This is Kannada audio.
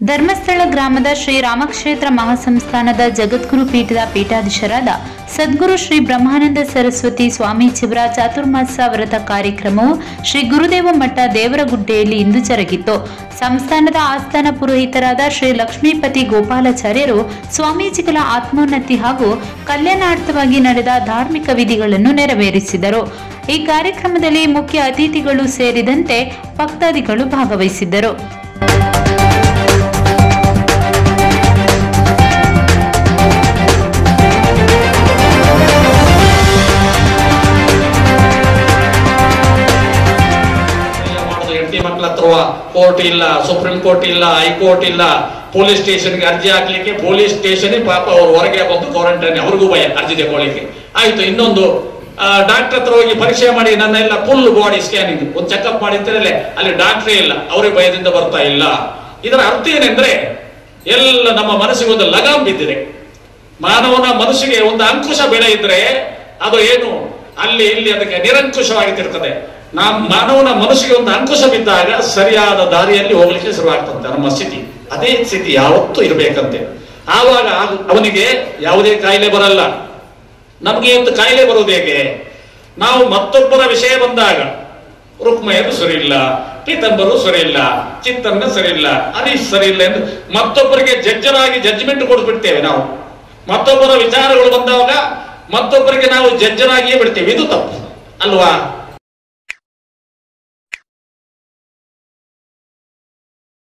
ಧರ್ಮಸ್ಥಳ ಗ್ರಾಮದ ಶ್ರೀ ರಾಮಕ್ಷೇತ್ರ ಮಹಾಸಂಸ್ಥಾನದ ಜಗದ್ಗುರು ಪೀಠದ ಪೀಠಾಧೀಶರಾದ ಸದ್ಗುರು ಶ್ರೀ ಬ್ರಹ್ಮಾನಂದ ಸರಸ್ವತಿ ಸ್ವಾಮೀಜಿಯವರ ಚಾತುರ್ಮಾಸ ವ್ರತ ಕಾರ್ಯಕ್ರಮವು ಶ್ರೀ ಗುರುದೇವ ಮಠ ದೇವರಗುಡ್ಡೆಯಲ್ಲಿ ಇಂದು ಜರುಗಿತು. ಸಂಸ್ಥಾನದ ಆಸ್ಥಾನ ಪುರೋಹಿತರಾದ ಶ್ರೀ ಲಕ್ಷ್ಮೀಪತಿ ಗೋಪಾಲಾಚಾರ್ಯರು ಸ್ವಾಮೀಜಿಗಳ ಆತ್ಮೋನ್ನತಿ ಹಾಗೂ ಕಲ್ಯಾಣಾರ್ಥವಾಗಿ ನಡೆದ ಧಾರ್ಮಿಕ ವಿಧಿಗಳನ್ನು ನೆರವೇರಿಸಿದರು. ಈ ಕಾರ್ಯಕ್ರಮದಲ್ಲಿ ಮುಖ್ಯ ಅತಿಥಿಗಳು ಸೇರಿದಂತೆ ಭಕ್ತಾದಿಗಳು ಭಾಗವಹಿಸಿದ್ದರು. ಮಕ್ಕಳ ಹತ್ರ ಕೋರ್ಟ್ ಇಲ್ಲ, ಸುಪ್ರೀಂ ಕೋರ್ಟ್ ಇಲ್ಲ, ಹೈಕೋರ್ಟ್ ಇಲ್ಲ, ಪೊಲೀಸ್ ಸ್ಟೇಷನ್ಗೆ ಅರ್ಜಿ ಹಾಕ್ಲಿಕ್ಕೆ ಪೊಲೀಸ್ ಸ್ಟೇಷನ್ ಪಾಪ ಅವ್ರು ಹೊರಗೆ ಬಂದು ಕ್ವಾರಂಟೈನ್, ಅವ್ರಿಗೂ ಭಯ ಅರ್ಜಿ ತಗೊಳ್ಳಿಕ್ಕೆ. ಆಯ್ತು, ಇನ್ನೊಂದು ಡಾಕ್ಟರ್ ಹತ್ರ ಹೋಗಿ ಪರೀಕ್ಷೆ ಮಾಡಿ ನನ್ನೆಲ್ಲ ಫುಲ್ ಬಾಡಿ ಸ್ಕ್ಯಾನಿಂಗ್ ಒಂದು ಚೆಕ್ಅಪ್ ಮಾಡಿದ್ರೆ ಅಲ್ಲಿ ಡಾಕ್ಟ್ರೇ ಇಲ್ಲ, ಅವರೇ ಭಯದಿಂದ ಬರ್ತಾ ಇಲ್ಲ. ಇದರ ಅರ್ಥ ಏನೆಂದ್ರೆ ಎಲ್ಲ ನಮ್ಮ ಮನಸ್ಸಿಗೆ ಒಂದು ಲಗಾಮ್ ಬಿದ್ದಿದೆ. ಮಾನವನ ಮನಸ್ಸಿಗೆ ಒಂದು ಅಂಕುಶ ಬೆಳೆ ಇದ್ರೆ ಅದು ಏನು ಅಲ್ಲಿ ಇಲ್ಲಿ ಅದಕ್ಕೆ ನಿರಂಕುಶವಾಗಿರ್ತಿರ್ತದೆ. ಮಾನವನ ಮನಸ್ಸಿಗೆ ಒಂದು ಅಂಕುಶ ಬಿದ್ದಾಗ ಸರಿಯಾದ ದಾರಿಯಲ್ಲಿ ಹೋಗ್ಲಿಕ್ಕೆ ಶುರುವಾಗ್ತಂತೆ ನಮ್ಮ ಸ್ಥಿತಿ. ಅದೇ ಸ್ಥಿತಿ ಯಾವತ್ತೂ ಇರಬೇಕಂತೆ. ಆವಾಗ ಅವನಿಗೆ ಯಾವುದೇ ಕಾಯಿಲೆ ಬರಲ್ಲ. ನಮ್ಗೆ ಒಂದು ಕಾಯಿಲೆ ಬರುವುದು ಹೇಗೆ? ನಾವು ಮತ್ತೊಬ್ಬರ ವಿಷಯ ಬಂದಾಗ ರುಕ್ಮಯ್ಯರು ಸರಿ ಇಲ್ಲ, ಪೀತಂಬರು ಸರಿ ಇಲ್ಲ, ಚಿತ್ತನ್ನ ಸರಿ ಇಲ್ಲ, ಹರೀಶ್ ಸರಿ ಇಲ್ಲ ಎಂದು ಮತ್ತೊಬ್ಬರಿಗೆ ಜಡ್ಜರಾಗಿ ಜಡ್ಜ್ಮೆಂಟ್ ಕೊಡ್ಬಿಡ್ತೇವೆ. ನಾವು ಮತ್ತೊಬ್ಬರ ವಿಚಾರಗಳು ಬಂದಾಗ ಮತ್ತೊಬ್ಬರಿಗೆ ನಾವು ಜಡ್ಜರಾಗಿಯೇ ಬಿಡ್ತೇವೆ. ಇದು ತಪ್ಪು ಅಲ್ವಾ?